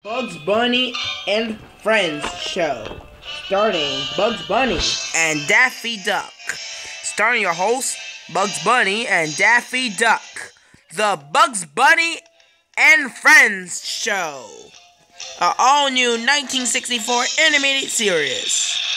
Bugs Bunny and Friends show, starring Bugs Bunny and Daffy Duck. Starring your hosts, Bugs Bunny and Daffy Duck. The Bugs Bunny and Friends show. An all-new 1964 animated series.